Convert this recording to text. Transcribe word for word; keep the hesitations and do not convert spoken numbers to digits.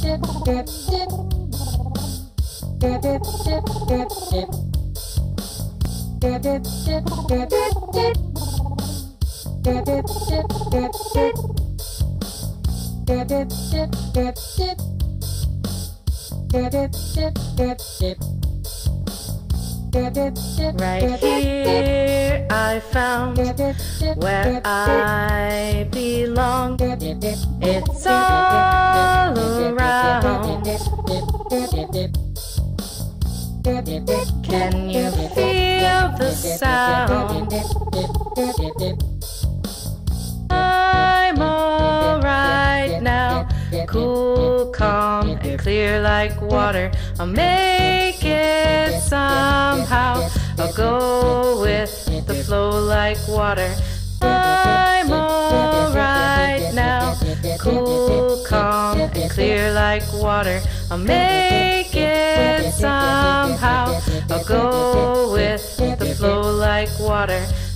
Right here I found where I belong. It's all around. Can you feel the sound? I'm alright now, cool, calm, and clear like water. I'll make it somehow. I'll go with the flow like water. I'm alright now, cool, calm, and clear like water. I'll make it somehow. I'll go with the flow like water.